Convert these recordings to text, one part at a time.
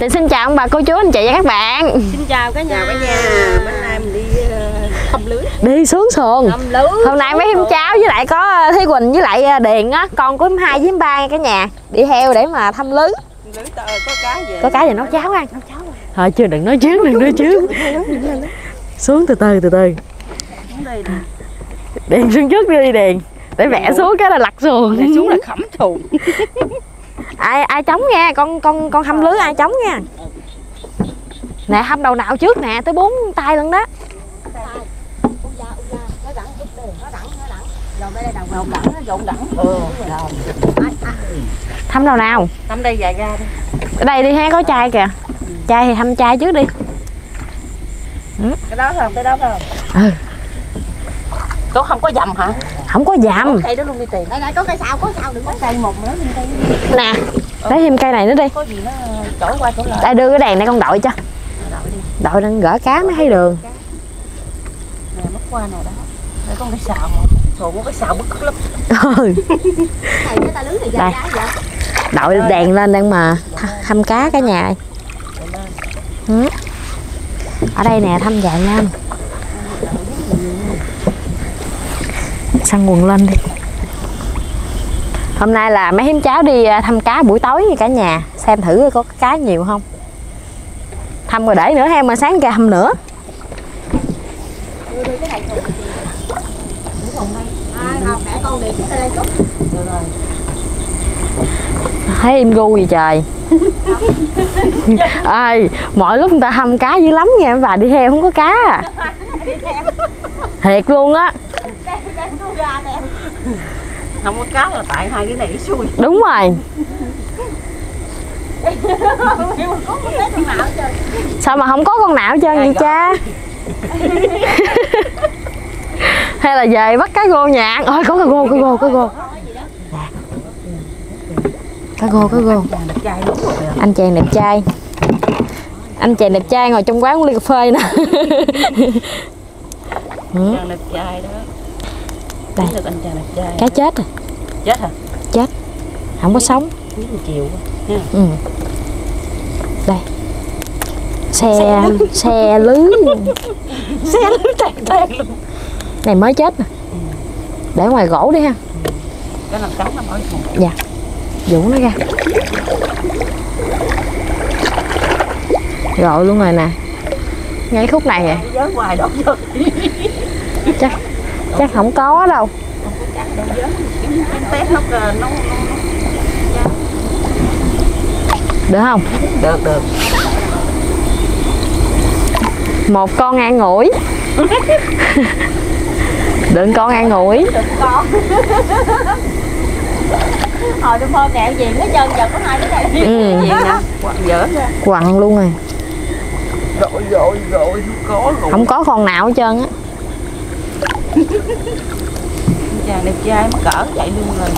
Thì xin chào ông bà cô chú anh chị và các bạn. Xin chào cả nhà. Bữa nay mình đi thăm lưới. Đi xuống xuồng. Hôm nay mấy em cháu với lại có Thúy Quỳnh với lại Điền á, con của em 2 với em 3 nha cả nhà. Đi theo để mà thăm lưới. Lưới có cá về. Có cá về nấu cháo ăn. Thôi chưa, đừng nói trước, đừng nói trước. Xuống từ từ. Điền xuống trước đi Điền. Để vẽ xuống cái là lật xuồng. Để xuống là khẩm xuồng. Ai chống nha, con hâm lưới ai chống nha. Nè hâm đầu nào trước nè, tới 4 tay luôn đó. Thăm đầu nào? Thăm đây dài ra đi. Ở đây đi ha, có chai kìa. Chai thì thăm chai trước đi. Cái đó không, cái đó không? Ừ. Có không có dầm hả? Không có dầm. Cây đó luôn đi tìm. Đây có cây sao, đừng có cây một nữa. Nè, lấy thêm cây này nữa đi. Có gì nó chổi qua chỗ lại. Đây đưa cái đèn này con đội cho. Đội đang gỡ cá mới thấy đường. Nè mất qua này đó. Đây có cái xào mà. Thường có cái xào bức lắm. Đây. Đội đèn lên đang mà thăm cá cả nhà. Ở đây nè, thăm vài năm. Săn quần lên đi. Hôm nay là mấy em cháu đi thăm cá buổi tối nha cả nhà. Xem thử có cá nhiều không. Thăm rồi để nữa ha, mà sáng ra thăm nữa. Thấy em gu gì trời. Ơi, mọi lúc người ta thăm cá dữ lắm nha, bà đi theo không có cá à. Thiệt luôn á. Không có cá là tại hai cái này xui. Đúng rồi. Sao mà không có con nào hết trơn vậy cha? Hay là về bắt cá gô nhà ăn? Ôi có cá gô. Cá gô. Anh chàng đẹp trai. Anh chàng đẹp trai ngồi trong quán uống ly cà phê nè. Chàng đẹp trai đó. Đây. Anh chàng đẹp trai. Cá chết rồi. Chết hả? Chết. Không có sống. Chiều quá. Đây. Xe lưới. Xe lưới tàn luôn. Này mới chết nè. Để ngoài gỗ đi ha. Cái làm trắng làm ở thùng. Dạ. Vũ nó ra. Rồi luôn rồi nè. Ngay khúc này rồi. Dớ hoài đó dớ. Chắc không có đâu. Được không? Được. Một con ăn ngủi. Đừng con ăn ngủi. Hồi tôi mơ kẹo gì nó trơn giờ có hai cái này. Gì nè, dở ra. Quằn luôn rồi. Rồi có luôn. Không có con nào hết trơn á. Chàng đẹp trai mất cỡ chạy luôn rồi.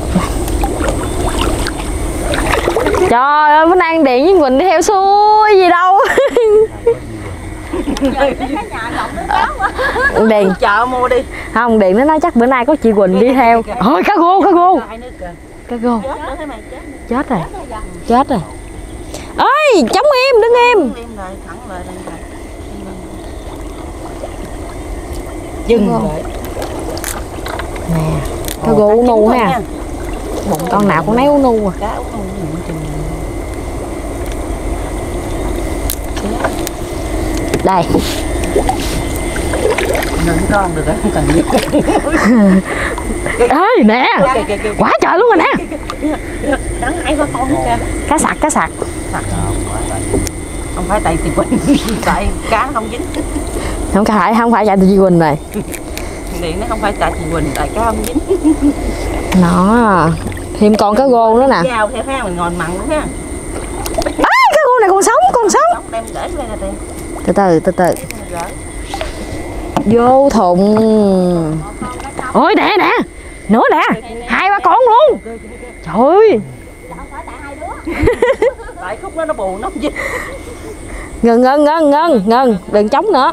Trời ơi, bữa nay ăn Điền với Quỳnh đi theo xuôi gì đâu. Điền chợ mua đi. không, Điền nó nói chắc bữa nay có chị Quỳnh đi theo. Ôi cá gô. Chết rồi. Ơi chống im, đứng im. Dừng rồi. Nè, cá gô u nu ha. Con nào cũng nấy u nu à. Đây. Đừng con được không cần biết. Ê nè. Quá trời luôn rồi nè. Đắng ai có con kìa. Cá sặc. Không phải tại chị Quỳnh, tại cá không dính. Không phải tại chị Quỳnh này. Điện nó không phải tại chị Quỳnh, tại cá không dính. Nó thêm con cá gô nữa nè. Dao theo ha, mình ngồi mặn luôn ha. Cá gô này còn sống. Đem để lên nè tiền. Từ từ. Vô thùng. Ôi nè. Nữa nè. 2-3 con luôn. Trời ơi. Tại khúc đó nó bù nó không dính. Ngừng. Đừng chống nữa.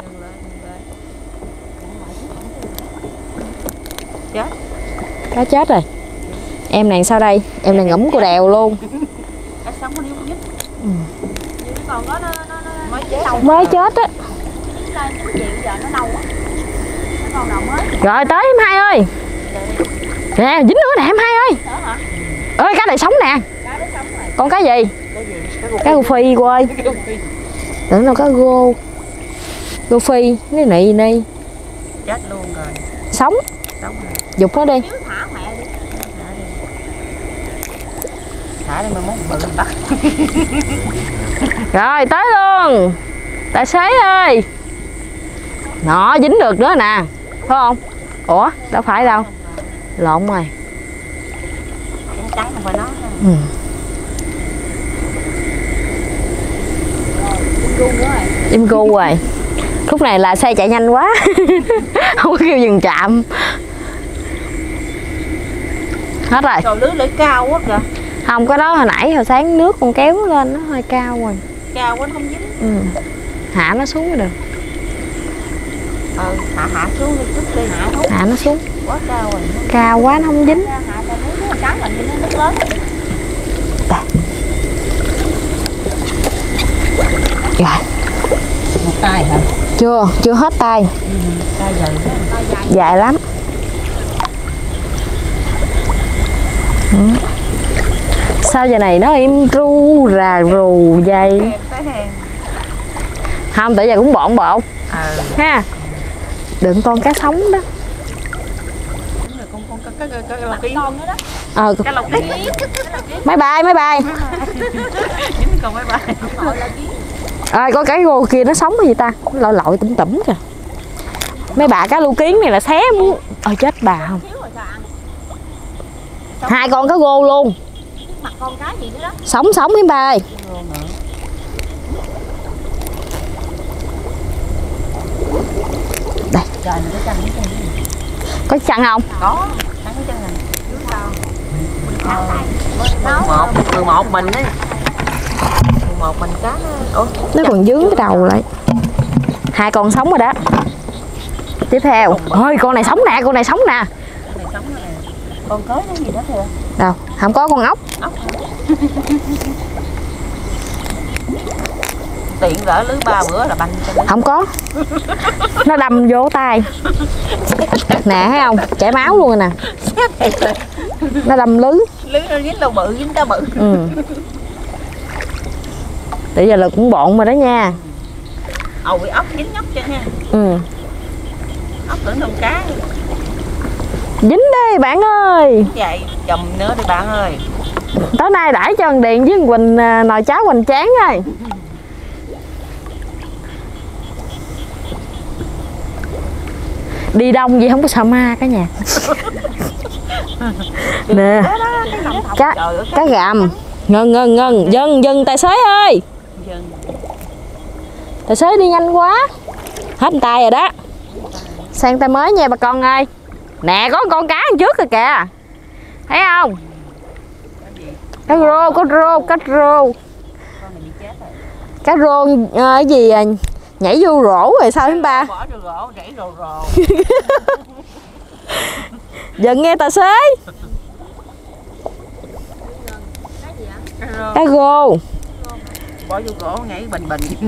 Chết. Cá chết rồi. Em này sao đây? Em này ngủm cô đèo luôn. Cá sống nó dính. còn có nó mới chết á. giờ nó nâu á. Nó còn nào mới. Rồi tới em hai ơi. Nè dính nữa nè em hai ơi. Đó hả? Ơi cá này sống nè. Cá đó sống rồi. Con cá gì? Cái gì? Cá rô phi quơi. Tưởng đâu cá rô. Rô phi, cái nị ni. Chết luôn rồi. Sống. Sống rồi. Dục nó đi. Thả mẹ đi. Thả đi mà muốn bự bắt. Rồi tới luôn. Tài xế ơi. Nó dính được nữa nè. Phải không? Ủa đâu phải đâu. Lộn rồi. Trắng không phải nó. Ừ. Im gu rồi. Lúc này là xe chạy nhanh quá. Không có kêu dừng trạm. Hết rồi. Rồi lưới cao quá kìa. Không có đó hồi nãy hồi sáng nước con kéo lên nó hơi cao rồi. Cao quá nó không dính. Ừ. Hạ nó xuống được. Hạ xuống đi chút đi hạ xuống. Hạ nó xuống. Quá cao rồi. Cao quá nó không dính. Hạ cho nước trắng mình cho nó nước lớn. Rồi. Một tay hả? Chưa hết tay. Tay dài. Dài lắm. Ừ. Sao giờ này nó im ru rà rù vậy? Không, tại giờ cũng bộn ha. Đừng con cá sống đó. Cái con nữa đó. Cái lồng kiến. Máy bay. Còn máy bay. Có cái rô kia nó sống cái gì ta? Lội lội tủm tủm kìa. Mấy bà cá lưu kiến này là xé muốn. Chết bà không. Hai con cá rô luôn. Mặt con cá gì nữa đó. Sống mấy bà ơi. Đây. Có chăn không? Có. Cái chân này. 11 mình đấy. 11 mình cá nó còn dướng cái đầu lại. Hai con sống rồi đó. Tiếp theo. Ôi con này sống nè. Con cới nó gì đó kìa. Đâu, không có con ốc. Tiện gỡ lưới 3 bữa là banh cho nó. Không có. Nó đâm vô tay. Nè thấy không? Chảy máu luôn rồi nè. Nó đâm lưới. Lưới nó dính đâu bự, dính cá bự. Ừ. Bây giờ là cũng bộn rồi đó nha. Bị ốc dính nhóc cho nha. Ừ. Ốc tưởng con cá. Dính đi bạn ơi. Vậy chùm nữa đi bạn ơi. Tối nay đãi cho thằng Điền với thằng Quỳnh nồi cháo hoành tráng rồi. Đi đông gì không có sợ ma cả nhà. Nè. Cá gầm. Ngân. Dừng tài xế ơi. Tài xế đi nhanh quá. Hết tay rồi đó. Sang tay mới nha bà con ơi. Nè có con cá ăn trước rồi kìa. Thấy không? Cá rô. Cá rô cái gì nhảy vô rổ rồi sao em ba? Bỏ vô rổ, nhảy rồ. Dừng nghe tài xế. Cá rô. Bỏ vô rổ nhảy bình.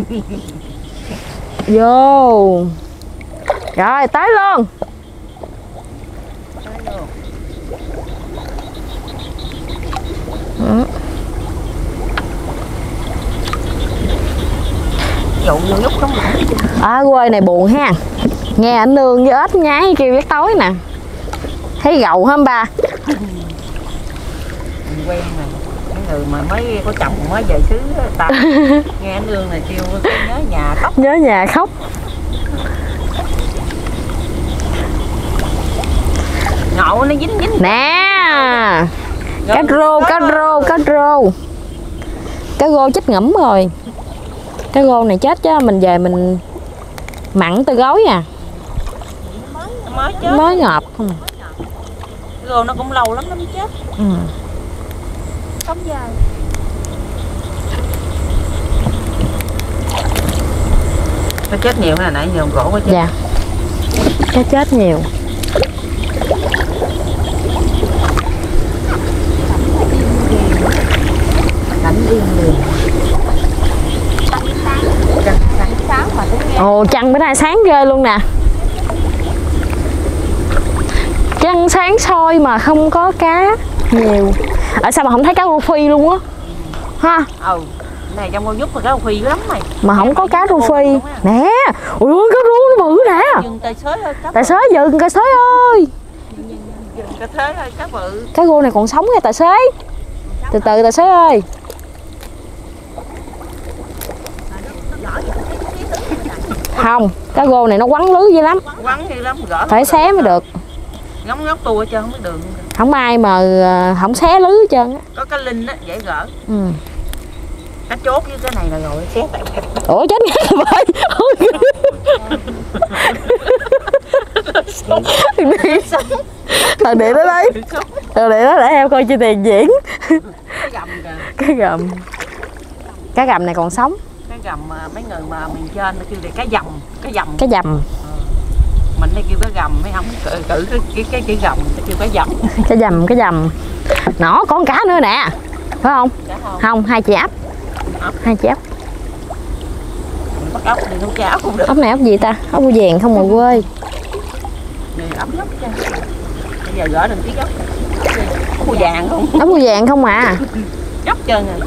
Vô. Rồi tới luôn. Dụ vô nhúc trong Quê này buồn ha. Nghe anh Nương với ếch nhái kêu giấc tối nè. Thấy gầu hả ba? Quen này. Cái người mà mới có chồng mới về xứ ta. Nghe anh Nương này kêu nhớ nhà khóc. Nhớ nhà khóc. Ngộ nó dính. Nè. Cá rô. Cá rô chết ngẫm rồi. Cá rô này chết chứ mình về mình mặn từ gói à. Mới ngọt không. Rô nó cũng lâu lắm nó mới chết. Ừ. Sống dài. Nó chết nhiều hay là nãy giờ gỗ có chết? Dạ. Cá chết nhiều. Cảnh yên liền. Ồ, trăng bữa nay sáng ghê luôn nè. Trăng sáng soi mà không có cá nhiều. Ở sao mà không thấy cá rô phi luôn á? Ha? Này trong con giúp mà cá rô phi lắm mày. Mà không có cá rô phi. Nè, ôi ơi, cá rô nó bự nè. Dừng tài xế ơi, tài xế dừng, tài xế ơi. Dừng cá thế ơi, cá bự. Cá rô này còn sống nha tài xế. Từ từ tài xế ơi. Không, cá rô này nó quắn lưới dữ lắm. Quắn dữ lắm, gỡ. Phải xé mới được. Ngóng ngóc tua cho không biết đường. Không ai mà không xé lưới hết trơn á. Có cái linh á, dễ gỡ. Ừ. Cá chốt với cái này là rồi, xé tại. Ủa chết nghe rồi ơi. Đi sống. Thằng Điện nó đấy. Thằng Điện nó để em coi chi tiền diễn. Cái gầm kìa. Cái gầm. Cá gầm này còn sống. Cái gầm mà mấy người mà miền trên nó kêu là cá dầm. Cái dầm. Cái dầm. Mình đây kêu cái gầm, mấy không cử cái gầm, ta kêu cái dầm. Cái dầm, cái dầm. Nó có con cá nữa nè. Phải không? Không, hai chị ấp. Hai chị ấp. Bắt ốc thì nấu cháo cũng được. Ốc này ốc gì ta? Ốc vàng không mà quê. Này ốc nhóc chứ. Bây giờ gỡ đừng tí ốc. Ốc vàng không? Ốc vàng không à. Nhóc trơn rồi.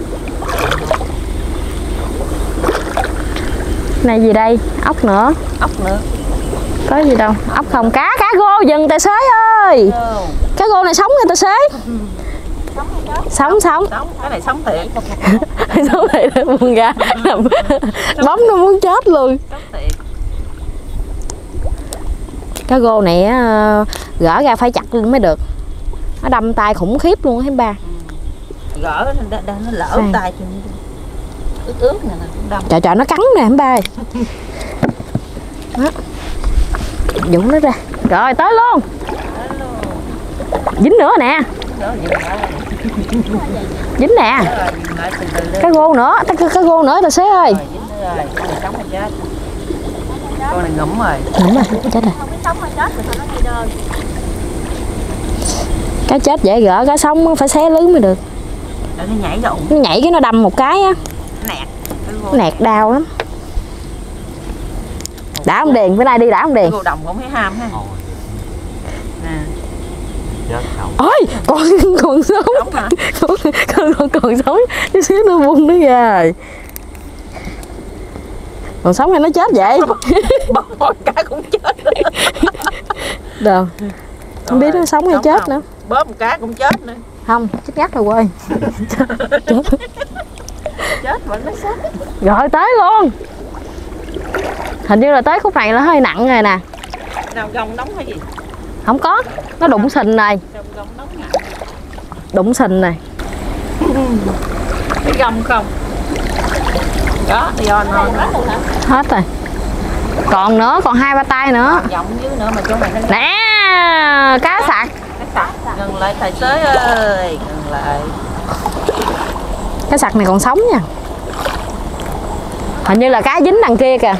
Này gì đây? Ốc nữa. Ốc nữa. Có gì đâu. Ốc không. Cá rô dừng tài xế ơi. Cá rô này sống nha tài xế. Sống. Cái này sống thiệt. Sống thiệt nó buông ra. Bóng nó muốn chết luôn. Sống thiệt. Cá rô này gỡ ra phải chặt luôn mới được. Nó đâm tay khủng khiếp luôn thấy ba. Gỡ nó lỡ tay ướt nè đâm. Trời nó cắn nè em ba. Đó. Dũng nó ra. Rồi tới luôn. Dính nữa nè. Dính nè. Cá rô nữa, cá rô nữa tài xế ơi. Con này ngủm rồi. Ngủm rồi, chết rồi. Cá chết dễ gỡ, cá sống phải xé lưới mới được. Nó nhảy rụng. Nó nhảy cái nó đâm một cái á. Nẹt. Nẹt đau lắm. Đã không Điền, bữa nay đi đã không Điền? Cô đồng cũng thấy ham ha. Nè. Ôi, còn sống. Còn sống, chút xíu nó bung nó ra rồi. Còn sống hay nó chết vậy? Bóp cá cũng chết. Đâu. Không biết nó sống hay chết nữa. Bóp cá cũng chết nữa. Không, chết ngắt rồi quên. Chết vẫn nó sống. Rồi tới luôn. Hình như là tới khúc này là hơi nặng rồi nè. Nào gồng nóng hay gì? Không có, nó đụng sình này. Gồng nóng nè. Đụng sình này. Cái gồng không? Đó, do nó hết rồi. Còn nữa, còn 2-3 tay nữa. Giọng dưới nữa mà chỗ này nó nè, cá sặc. Cá sặc. Ngừng lại tài xế ơi, ngừng lại. Cá sặc này còn sống nha. Hình như là cá dính đằng kia kìa.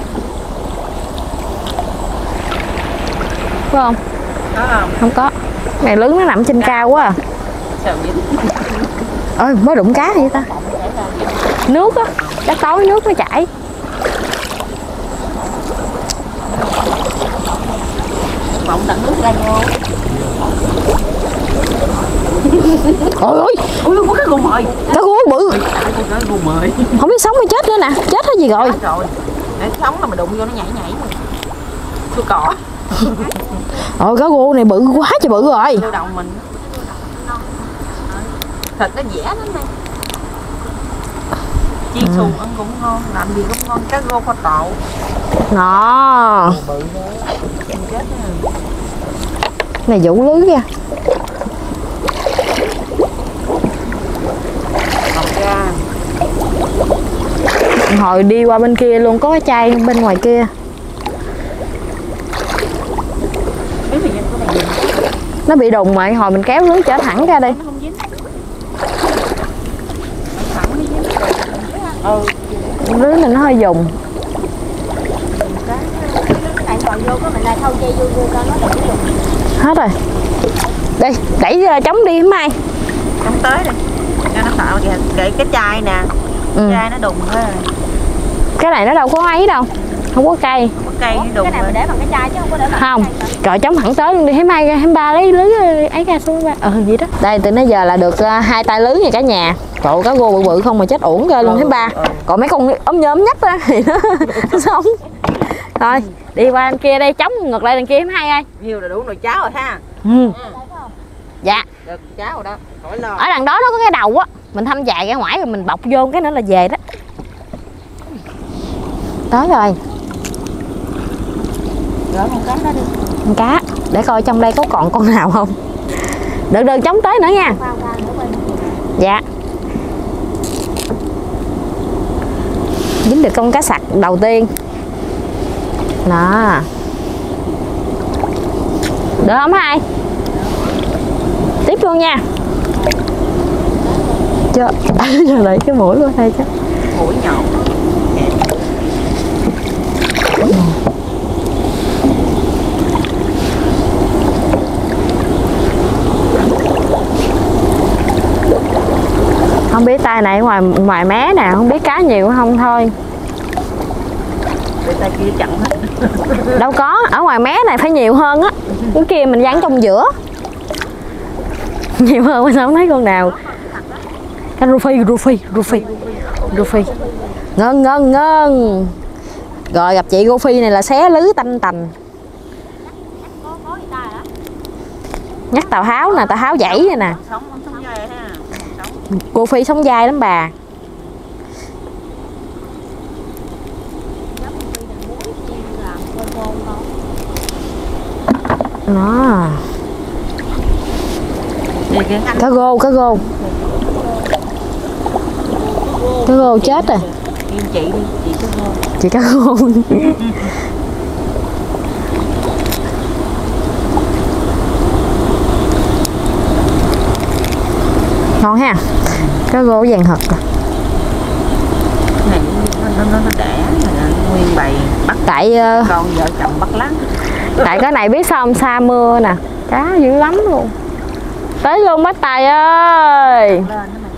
Phải không? Có không? Không có. Này lưới nó nằm trên cao quá à. Sao dính? Ơi, mới đụng cá vậy ta. Nước á, chắc tối nước nó chảy. Mộng tặng nước ra vô. Ôi ôi, có cái gù mời. cá gú bự. Cái gù mời. Không biết sống hay chết nữa nè, chết hết gì rồi. Chết rồi. Để sống là mà đụng vô nó nhảy. Tôi cỏ. Ôi cá gô này bự quá trời bự rồi. Vô đầu mình. Thịt nó dẻ lắm nè. Chiên xù ăn cũng ngon, làm gì cũng ngon. Cá rô kho tộ. Nó. Bự chết rồi. Này vũ lưới ra. Ra. Hồi đi qua bên kia luôn, có cái chai bên ngoài kia. Nó bị đùng mà hồi mình kéo lưới trở thẳng ra đây. Lưới này nó hơi dùng. Hết rồi. Đây, đẩy chống đi mai. Chống tới đi. Cho nó tạo kìa, cái chai nè. Chai nó đùng thôi. Cái này nó đâu có ấy đâu. Không có cây. Không có cây đụng. Cái này mình để bằng cái chai chứ không có để bằng Không, cái chai. trời chống thẳng tới luôn đi, thấy mai ra, thấy ba lấy lưới ấy ra xuống ba. Vậy đó. Đây từ nãy giờ là được 2 tay lưới nha cả nhà. Trời cá rô bự bự không mà chết uổng ghê luôn thấy ba. Còn mấy con ốm nhớm nhách á thì nó sống. Thôi, đi qua bên kia đây, chống ngược lại đằng kia thấy hai ơi. Nhiều là đủ nồi cháo rồi ha. Ừ. Dạ. Được cháo rồi đó, khỏi lo. Ở đằng đó nó có cái đầu á, mình thăm dài ra ngoài rồi mình bọc vô cái nữa là về đó. Tới rồi. Gỡ con cá đó đi. Con cá, để coi trong đây có còn con nào không. Đừng chống tới nữa nha. Dạ. Dính được con cá sặc đầu tiên. Đó. Được không hai? Tiếp luôn nha. Chưa, giờ lấy cái mũi qua đây chứ. Mũi nhọn. Không biết tay này ngoài mé nè, không biết cá nhiều không thôi. Người ta kia chặn hết. Đâu có, ở ngoài mé này phải nhiều hơn á. Cái kia mình dán trong giữa. Nhiều hơn mà sao không thấy con nào. Cá rô phi. Ngon. Rồi gặp chị rô phi này là xé lứ tanh tành. Nhắc tàu háo nè, tàu háo dãy nè. Sống dai ha. Rô phi sống dai lắm bà. Đó. Cá rô. Cá rô chết rồi. Kim chị đi, chị cá rô. Chị cá rô. Ngon ha. Cá rô vàng hật rồi. Này nó đẻ nguyên bầy bắt Tại con vợ chồng bắt lắm. tại cái này biết sao không, xa mưa nè, cá dữ lắm luôn. Tới luôn bác Tài ơi. Lên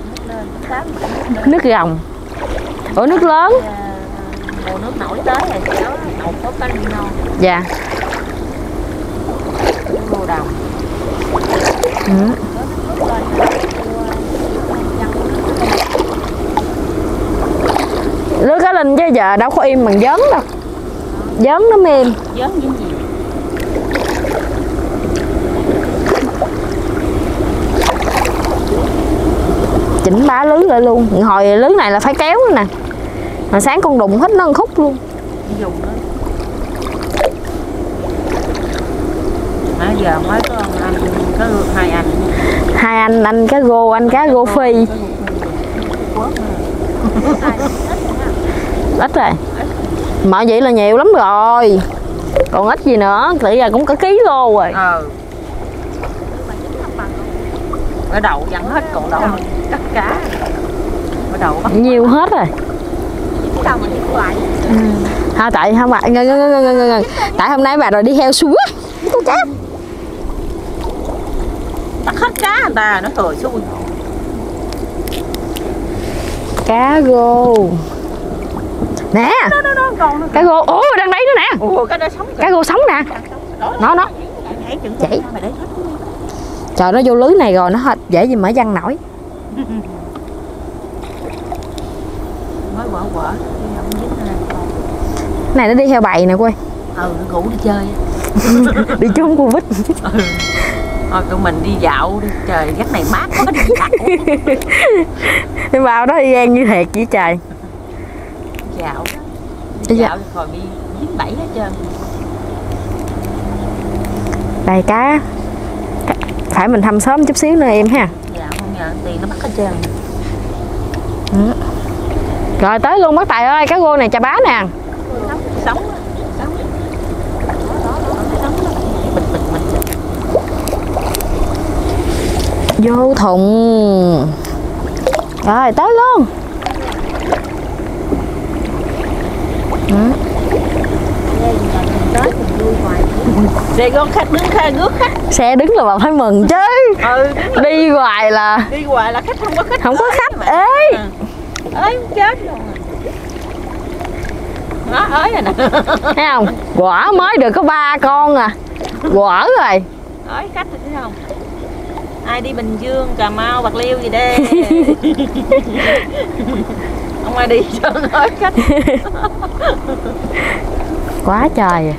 Nước rồng. Ủa nước lớn. Mùa nước nổi tới rồi kéo nấu có cá non. Dạ. Ngô đồng. Ừ. Lưới cá linh chứ giờ đâu có im bằng giớn đâu. Giớn nó mềm. Giớn những gì? Chỉnh bá lưới lại luôn. Hồi lưới này là phải kéo nữa nè. Mà sáng con đụng hết nó ăn khúc luôn. Dùng đó. Nãy giờ mới có anh có hai anh. Hai anh cá rô, anh cá rô phi. Ít rồi. Mà vậy là nhiều lắm rồi. Còn ít gì nữa, tự giờ cũng cả ký lô rồi. Ở đầu vặn hết còn đâu cắt cá. Ở đầu bắt Nhiều hết rồi. Sao mà đi hoài. Ha, tại không bà ngân. Tại hôm nay bà rồi đi heo súa. Con cá. bắt hết cá người ta nó cười xui. Cá rô. Nè. Đó còn Cá rô. Ủa đang đấy nữa nè. ủa cái đó sống Cá rô sống nè. Nó Vậy. mày để hết. Trời, nó vô lưới này rồi nó dễ gì mở văng nổi. Mới quở Cái này nó đi theo bầy nè quê. nó ngủ đi chơi. Đi trốn Covid. Thôi tụi mình đi dạo đi, trời gắt này mát quá đi dạo. Đi vào đó y gan như thiệt vậy trời. Dạo Đi dạo rồi bị dính bẫy hết trơn. Đây cá. Phải mình thăm sớm chút xíu nữa em ha. Dạo không nhờ tiền nó bắt hết trơn. Rồi tới luôn bác Tài ơi, cá rô này chà bá nè. Sống Vô thùng. Rồi tới luôn. Xe có khách đứng khai rước khách. Xe đứng là bà phải mừng chứ. Đi hoài là khách không có khách. Không có khách. Ê ơi chết rồi. Đó ới rồi nè. Thấy không? Quả mới được có 3 con à. Quả rồi. Ới khách rồi thấy không? Ai đi Bình Dương, Cà Mau, Bạc Liêu gì đây? Không ai đi cho ới khách. Quá trời.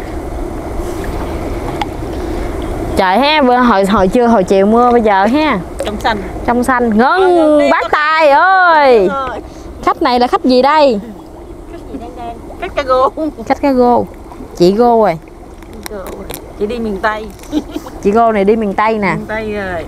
Trời ha, hồi chiều mưa bây giờ ha. Trong xanh. Trong xanh ngân bác Tài ơi. Khách này là khách gì đây? Khách cá gô. Khách cá gô. Chị gô rồi. Chị đi miền Tây. Chị gô này đi miền Tây nè. Miền Tây rồi.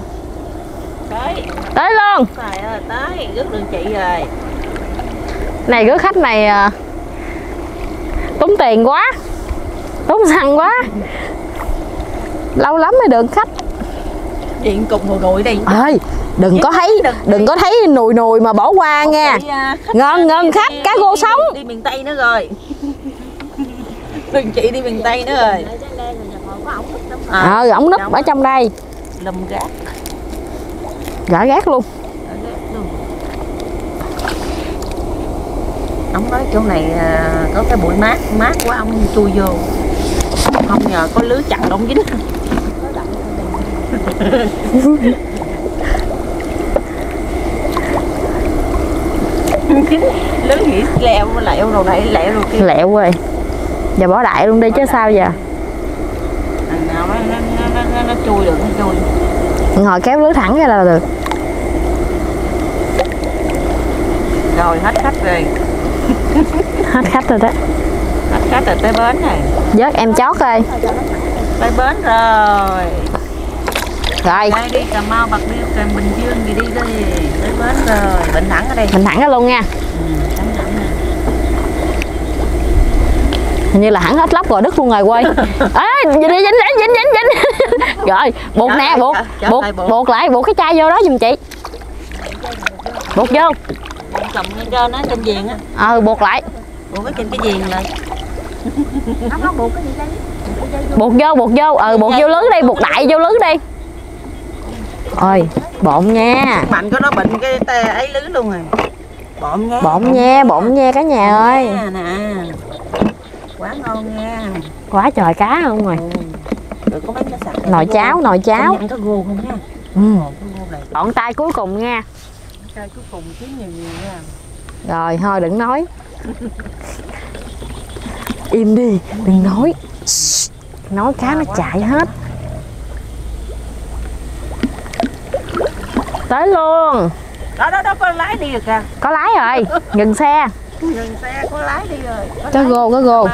Tới luôn. Trời ơi, tới rước đường chị rồi. Này rước khách này tốn tiền quá. Tốn xăng quá. Lâu lắm mới được khách. Điện cục nồi đi. Ơi, đừng có thấy nùi mà bỏ qua nha. Ngân khách cá gô sống. Đi miền Tây nữa rồi. Đường chị đi miền Tây nữa rồi. Ổng núp ở trong đây. Lùm gác. Gã gác luôn. Ông nói chỗ này có cái bụi mát quá ông chui vô. Không nhờ có lưới chặn đông dính. Lưới nghĩ leo rồi này lẹo rồi kia. Lẹo rồi. Giờ bỏ đại luôn đi chứ sao giờ. Nào nó chui được nó chui. Ngồi kéo lưới thẳng ra là được. Rồi hết khách rồi. Hết khách rồi đó. Hết khách rồi tới bến này. Vớt em chót ơi. Tới bến rồi. Rồi. Đây đi Cà Mau, Bạc Liêu, Bình Dương gì đi đi. Tới bến rồi. Bình thẳng ở đây. Mình thẳng ra luôn nha. Thẳng nè. Hình như là hẳn hết lóc rồi đứt luôn rồi quay. Ê, dính. Rồi, buộc nè, buộc lại, buộc cái chai vô đó giùm chị. Buộc vô. Cầm cho nó trên viền á. Buộc lại. Buộc cái trên cái viền lại. Nó buộc cái gì đây? Buộc vô. Buộc vô lưới đi, buộc đại vô lưới đi. Ôi, bộn nha. Mạnh của nó bệnh cái tay ấy lưới luôn rồi. Bộn nha cả nhà ơi. Nè. Quá ngon nha. Quá trời cá không rồi. Rồi có mấy cái sạch. Nồi cháo. Ăn có gô không ha? Chọn tay cuối cùng nha. Tay cuối cùng chứ nhiều nha. Rồi thôi đừng nói. Im đi, đừng nói. Nói cá nó chạy hết. Tới luôn. Đó có lái đi được kìa. Có lái rồi, ngừng xe. Ngừng xe có lái đi rồi. Có gô.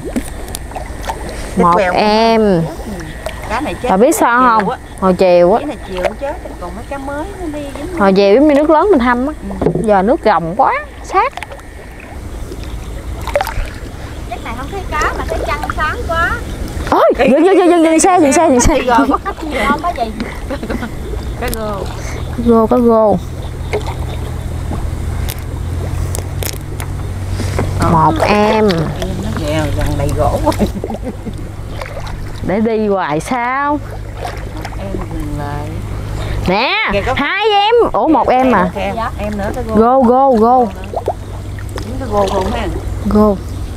Một em. Cá này chết. Bà biết sao không? Hồi chiều á. Cái này chiều chết, còn mấy cá mới nó đi dính. Hồi chiều giống như nước lớn mình thăm á. Giờ nước rồng quá, sát. Chắc này không thấy cá mà thấy trăng sáng quá. Ôi, dừng xe. Rồi có khách Không có gì. Cá gô. Có gô. Một em. Nó ghèo gần đầy gỗ quá. Để đi hoài sao? Em dừng lại. Nè, hai em. Ủa một em mà. Em nữa cái gô. Gô. Cái gô không ha. Gô.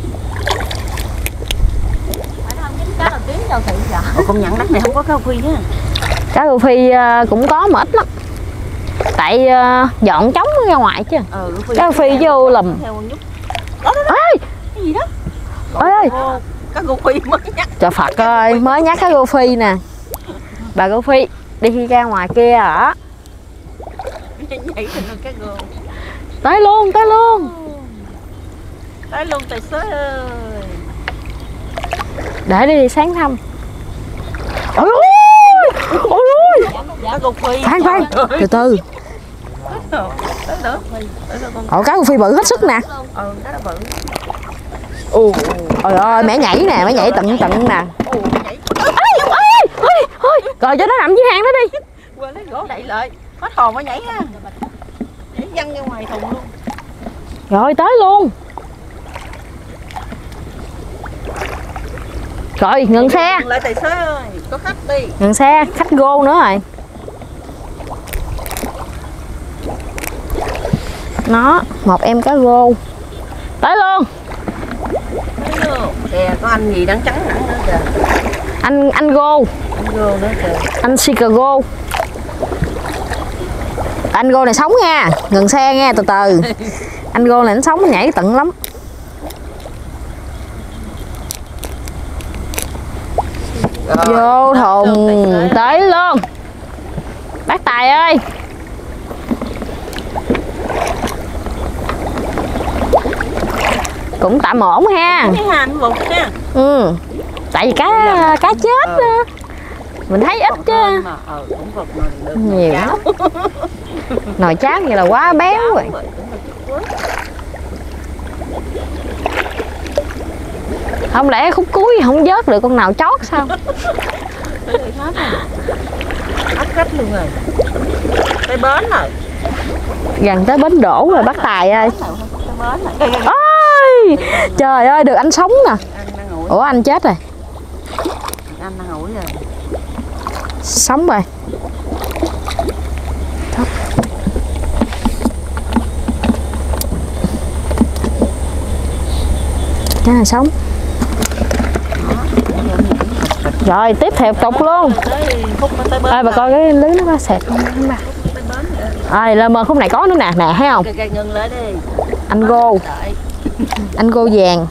Phải không dính cá đầu tiếng đâu thị vậy? Công nhận đất này không có cá phi á. Cá rô phi cũng có mà ít lắm. Tại dọn trống ra ngoài chứ. Cá rô phi vô lùm. Ê! Cái gì đó? Ơi. Cá rô phi mới nhắc. Trời Phật ơi, mới nhắc cá rô phi nè. Bà rô phi đi ra ngoài kia hả? Tới luôn. Tới luôn tài xế ơi. Để đi sáng thăm. Ôi Cá rô phi. khoan từ từ. Cá rô phi bự hết sức nè. Cá đó bự. Trời ơi, mẹ nhảy nè, mẹ nhảy tận nè. Ôi, rồi cho nó nằm dưới hang đó đi. Quên lấy gỗ đậy lại. Hết hồn mới nhảy ha. Nhảy văng ra ngoài thùng luôn. Rồi tới luôn. Rồi ngừng xe. Lại tài xế ơi, có khách đi. Ngừng xe, khách gô nữa rồi. Nó, một em cá gô. Tới luôn. Kìa, có anh gì trắng trắng nữa kìa. Anh Go. Anh Go nữa kìa. Anh Chicago. Anh Go này sống nha, ngừng xe nghe, từ từ. Anh Go này nó sống, nó nhảy tận lắm. Rồi, Vô thùng tới luôn. Bác Tài ơi. Cũng tạm ổn ha. cái hành một nha. Ừ. Tại vì cá chết á. Mình thấy ít chứ. Cũng vật mà được Nhiều lắm. Nồi cháo như là quá béo rồi. Không lẽ khúc cuối không vớt được con nào chót sao? Áp khách luôn rồi. Tới bến rồi. Gần tới bến đổ rồi bác Tài ơi. Tới bến rồi. Ôi, trời ơi, được anh sống nè. Anh đang ngủ. Ủa anh chết rồi. Anh đang ngủ rồi. Sống rồi. Cái này sống. Rồi tiếp theo cục luôn. Ơi bà coi cái lưới nó có sẹt không bà. Ơi lên mơ khúc này có nữa nè, nè thấy không? Ngừng lại đi. Anh Go. Anh Go vàng.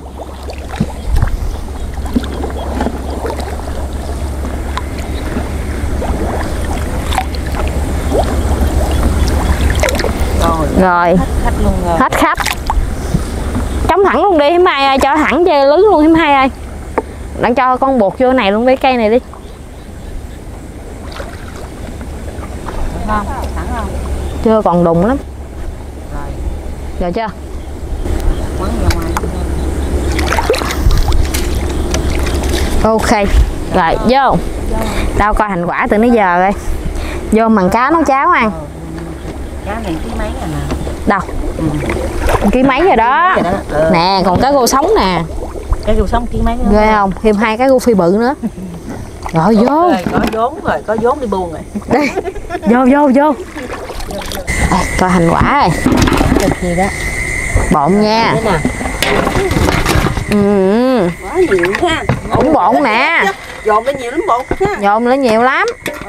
Rồi. Khách luôn rồi. Hết khách. Chống thẳng luôn đi hiếm hai ơi, cho thẳng chơi lưới luôn hiếm hai ơi. Đang cho con buộc vô này luôn với cây này đi. Không, thẳng không? Chưa, còn đụng lắm. Rồi. Rồi chưa? Quấn vào ngoài. Ok. Rồi vô. Tao coi thành quả từ nãy giờ rồi. Vô mần cá nấu cháo ăn. Cá này ký mấy rồi nè. Đâu? Ký mấy rồi đó. Nè, còn cá rô sống nè. Cái rượu sống ký mấy nữa. Ghê không? Thêm 2 cái rô phi bự nữa. Rồi vô. Có vốn rồi, có vốn đi buồn rồi. Đi. Vô. Đây, coi thành quả rồi. Được gì đó. Bộn nha. Thế nè. Quá nhiều ha. Cũng bộn nè. Dồn lên nhiều lắm bột ha. Dồn lên nhiều lắm.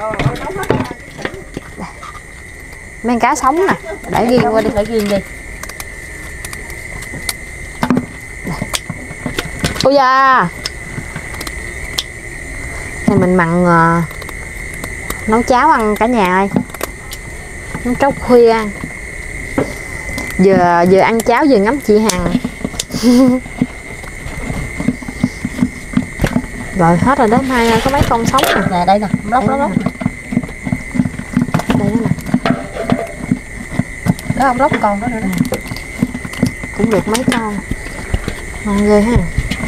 Mấy con cá sống nè. Để riêng qua đi. Để riêng đi. Ôi da. Này mình mặn nấu cháo ăn cả nhà ơi. Nấu cháo khuya ăn. Vừa ăn cháo vừa ngắm chị Hằng. Rồi hết rồi đó, mai có mấy con sống nè. Nè đây nè, lóc. Đây đó nè. Đó ông lóc con đó nữa đó. Cũng được mấy con. Ngon ghê ha.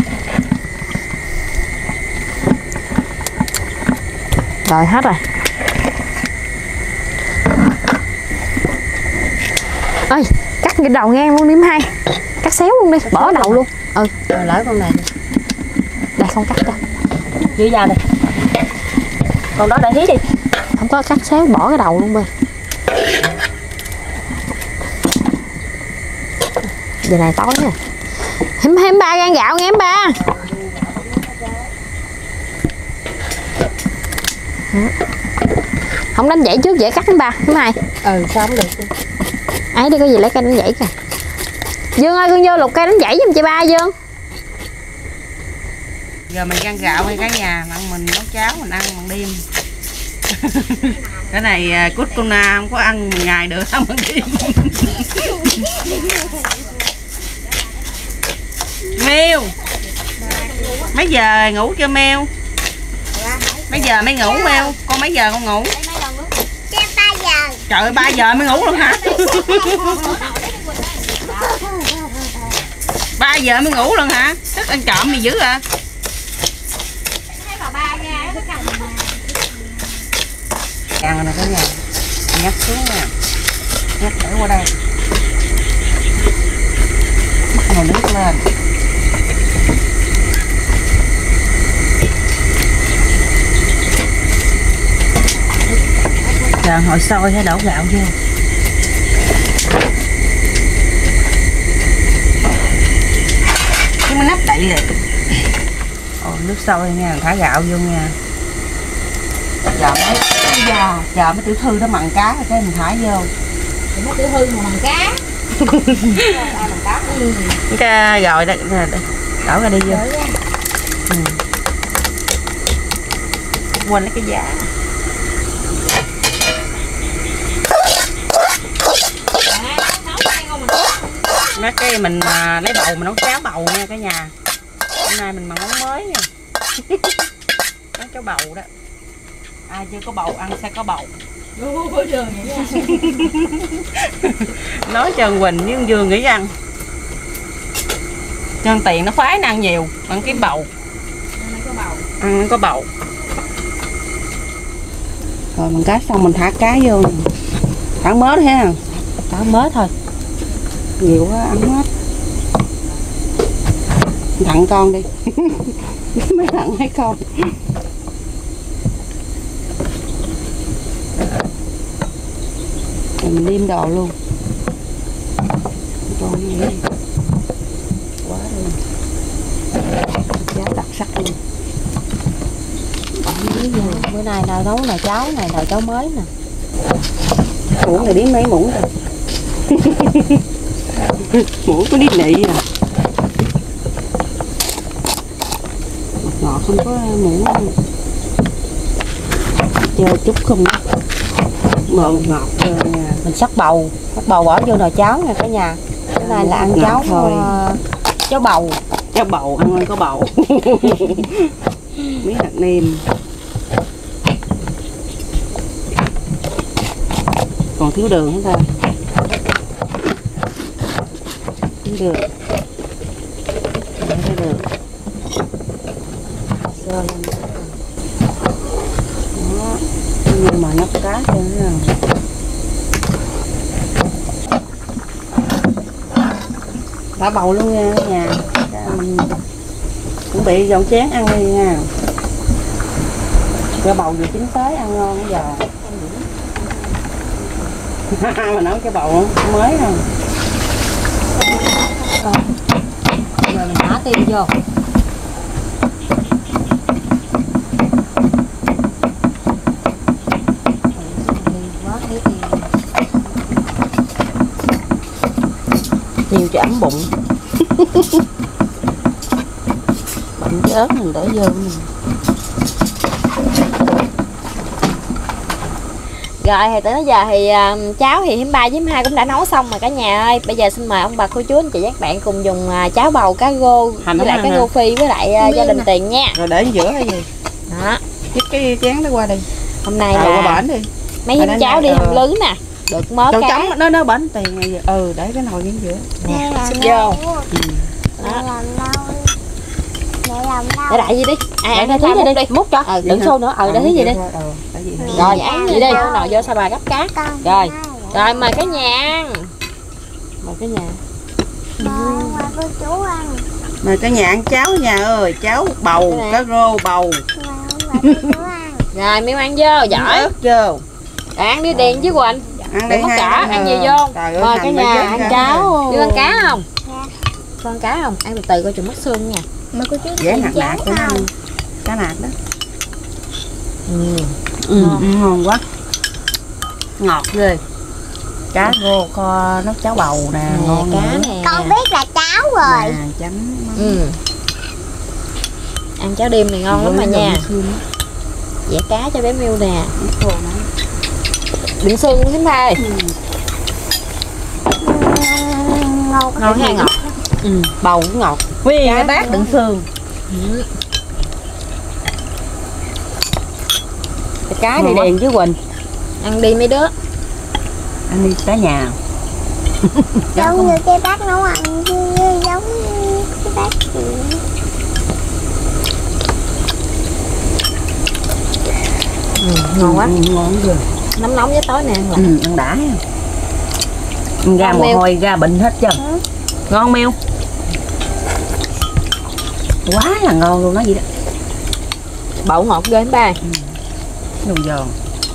Rồi hết rồi. Ơi, cắt cái đầu ngang luôn đi em hai. Cắt xéo luôn đi, bỏ đầu luôn. Ừ, Rồi lỡ con này. đây không cắt cho. Dưới vào đây. Con đó để hí đi. Không có cắt xéo, bỏ cái đầu luôn bên. Giờ này tối nè. Hiếm ba gan gạo nghe em ba. Không đánh dãy trước dễ cắt em ba, hiếm hai. Sao không được. Ấy đi, có gì lấy cây đánh dãy kìa. Dương ơi, con vô lục cây đánh dãy giùm chị ba Dương. Giờ mình gan gạo hay cả nhà, mình nấu cháo mình ăn bằng đêm. Cái này cút con na không có ăn một ngày được, ăn bằng đêm. Mèo, mấy giờ ngủ chưa Mèo? Mấy giờ mới ngủ Mèo? Con mấy giờ con ngủ? 3 giờ. Trời ơi 3 giờ mới ngủ luôn hả? 3 giờ mới ngủ luôn hả? Thức ăn trộm gì dữ à? Ăn này cái nhà nhắc xuống nè, nhắc để qua đây, bắt nồi nước lên. Chờ hồi sôi hay đổ gạo vô. quậy lại. Nước sôi nha, thả gạo vô nha. Giờ mấy tiểu thư nó mặn cá rồi cái mình thả vô. Thì mấy tiểu thư mà bằng cá. Ai bằng cá. Cái rồi đó, đổ ra đi vô. Quên lấy cái giá. Mấy cái mình lấy bầu mình nấu cháo bầu nha cả nhà. Hôm nay mình mặn món mới nha. Món cháo bầu đó. Ai chưa có bầu ăn sẽ có bầu. Nói cho Quỳnh với Dương nghĩ ăn. Cho tiền nó phái nó ăn nhiều, ăn cái bầu. Ăn có bầu. Rồi mình cá xong mình thả cá vô. Thả mớ thôi ha. Thả mớ thôi. Nhiều quá ăn hết. Thằng con đi. Mấy thằng mấy con. Rồi mình liêm đồ luôn. Con này quá luôn. Cháo đặc sắc luôn. Bữa nay nào nấu nồi cháo này, nồi cháo mới nè. Muỗng này điếm mấy muỗng rồi. Muỗng có điếm nị à. Ngọt không có muỗng chơi chút không đó. Mượn ngọt rồi nha. Mình sắc bầu bỏ vô nồi cháo nha cả nhà. Cái này là ăn cháo thôi. Cháo bầu. Cháo bầu, ăn ơi có bầu. Miếng hạt nêm. Còn thiếu đường hết ta. Thiếu đường. Thiếu đường. Sơ lên. Đó. Nhưng mà nó có cá cho nó. Thả bầu luôn nha cả nhà. Chuẩn bị dọn chén ăn đi nha. Cho bầu vừa chín tới ăn ngon bây giờ. Mà nấu cái bầu mới không? Giờ mình thả tim vô. Nhiều cho ấm bụng. Bụng cái ớt mình để vô mình. Rồi thì tới giờ thì cháo thì hiếm 3 với hiếm 2 cũng đã nấu xong rồi cả nhà ơi. Bây giờ xin mời ông bà cô chú anh chị các bạn cùng dùng cháo bầu cá rô với lại cá rô phi với lại gia đình Tiền nha. Rồi để giữa hay gì? Đó. Giúp cái chén đó qua đi. Hôm nay là qua bển đi. mấy hiếm cháo đi hầm lưới nè. Được mớ cá. Chấm nó bển Tiền này. Để cái nồi bên giữa. Nè, xích vô. Để đại gì đi. Ai để thí gì đi. Múc cho. Đừng xô nữa. Để thí gì đi. Rồi vậy đi. Nồi vô sao bà gấp cá. Rồi. Rồi mời cả nhà ăn. Mời cả nhà. Cô chú ăn. Mời cả nhà ăn cháo nhà ơi. Cháo bầu, cá rô bầu. Rồi miêu ăn vô, giỏi. Ớt vô. Ăn đi Điền với Quỳnh. Đừng có cả, ăn gì vô. Mời cả nhà ăn cháo. Đi ăn cá không? Dạ. Ăn cá không? Ăn từ từ coi chừng mất xương nha. Mà cô chú dễ nạc nạc của nó. Cá nạc đó. Ngon quá. Ngọt ghê. Cá rô kho nấu cháo bầu nè, ngon cá nè. Con biết là cháo rồi. Chấm. Ăn cháo đêm này ngon lắm mà nha. Dẻ cá cho bé Miu nè. Đựng xương thím Thai. Ngon hay ngọt. Bầu cũng ngọt. Nguyên cái bát đựng xương. Cá đi Điền với Quỳnh. Ăn đi mấy đứa. Ăn đi cả nhà. Giống như cái bát nấu ăn giống cái bát gì. Ngon quá. Ngon rồi. Nóng nóng với tối nè ăn lại. Ăn đã. Ăn ra mồ hôi ra bệnh hết trơn. Ngon Miu. Quá là ngon luôn, nói gì đó. Bậu ngọt ghê em ba. Đồ giòn.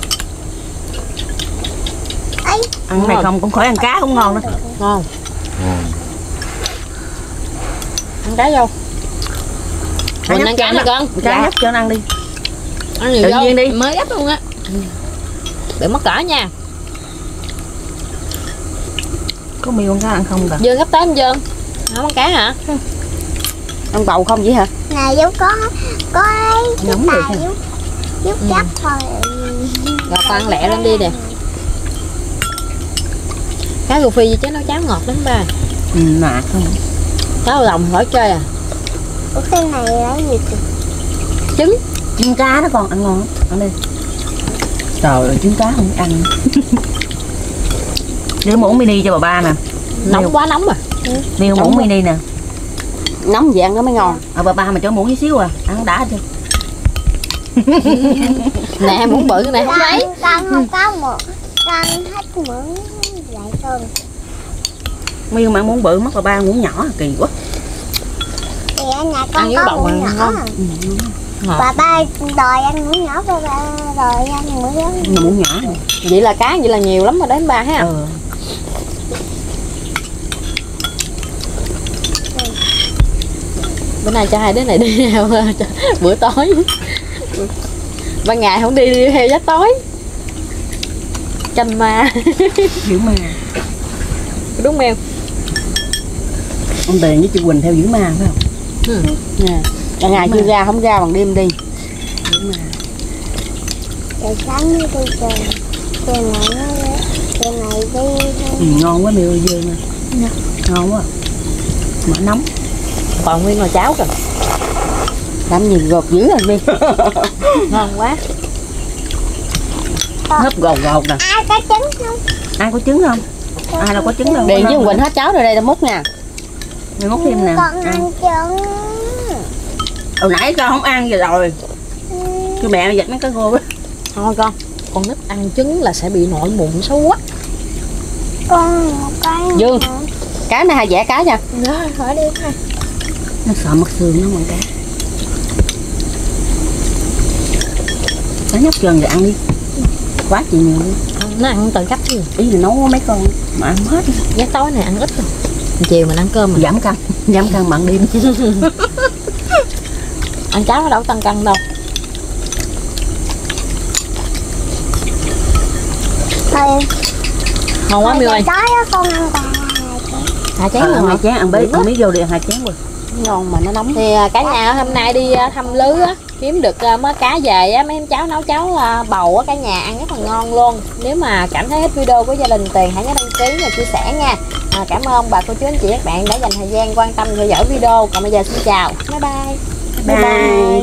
Ăn này không cũng khỏi ăn cá cũng ngon đó. Ngon. Ăn cá vô. Mình ăn cá nè con. Cá nhấp cho nó ăn đi. Ăn nhiều Tự vô. nhiên đi. Mới gấp luôn á. Đừng mất cỡ nha. Có mì con cá ăn không kìa? Dương gấp tới anh Dương. Không ăn cá hả? Ăn bầu không vậy hả? Nè Dũng có Nóng cái được tài hả? giúp chắc thôi. Rồi con ăn lẹ lên đi nè. Cá rô phi chứ nấu cháo ngọt lắm ba. Nạt không. Cháo lòng khỏi chơi à. Ủa cái này lấy gì kìa? Trứng. Trứng cá đó con ăn ngon lắm. Ăn đi. Trời ơi trứng cá không ăn. Đưa muỗng mini cho bà ba nè. Nóng quá nóng rồi. Đưa muỗng mini nè. Nóng vậy ăn nó mới ngon. Bà ba mà cho muỗng tí xíu à. Ăn đã chưa? Nè muỗng bự nè không lấy. Con không có một con hết muỗng lại cơm. Miêu mà ăn muỗng bự mất bà ba muỗng nhỏ kỳ quá. Thì ở nhà Ăn con với có bầu muỗng mà nhỏ. ngon. Ngọt. Bà ba đòi ăn muỗng nhỏ, bà ba đòi ăn muỗng lớn. Muỗng nhỏ này. Vậy là cá vậy là nhiều lắm rồi đấy ba ha. Bữa nay cho hai đứa này đi theo bữa tối. Ban ngày không đi theo giấc tối. Canh ma. Dữ ma. Đúng không? Ông Tiền với chị Quỳnh theo dữ ma phải không? Nè. Ban ngày chưa ra không ra bằng đêm đi. Dữ ma. Trời sáng mới đi chơi. Trời này đi. Ngon quá Miêu ơi dơ nha. Ngon quá. Mà nóng. Còn nguyên nồi cháo kìa. Làm gì gột dữ rồi đi. Ngon quá. Hấp gột gột nè. Ai có trứng không? Ai có trứng không? Ai đâu có trứng đâu. Điền với Quỳnh hết cháo rồi đây là múc nha. Mày múc thêm nè. Con ăn trứng. Hồi nãy con không ăn giờ rồi. Chứ mẹ giật mấy cái gô á. Thôi con nít ăn trứng là sẽ bị nổi mụn xấu quá. Con một cái. Dương. Cá này hai dẻ cá nha. Rồi khỏi đi thôi. Nó sợ mất xương nó mọi cái. Cá nhóc trơn rồi ăn đi. Quá chị nhiều luôn. Nó ăn từ cách gì? Ý là nấu mấy con mà ăn hết. Giấc tối này ăn ít rồi. Chiều mình ăn cơm mà. Giảm cân bằng đêm. Ăn cháo nó đâu có tăng cân đâu. Thôi. Ngon quá Miêu ơi. Tối á con ăn còn Hai chén rồi. Hai chén ăn bí vô đi hai chén rồi. Ngon mà nó nóng. Thì cả nhà hôm nay đi thăm lứ á, kiếm được mớ cá về á, mấy em cháu nấu cháo bầu á, cả nhà ăn rất là ngon luôn. Nếu mà cảm thấy thích video của gia đình Tiền hãy nhớ đăng ký và chia sẻ nha. Cảm ơn bà cô chú anh chị các bạn đã dành thời gian quan tâm theo dõi video. Còn bây giờ xin chào. Bye bye. Bye.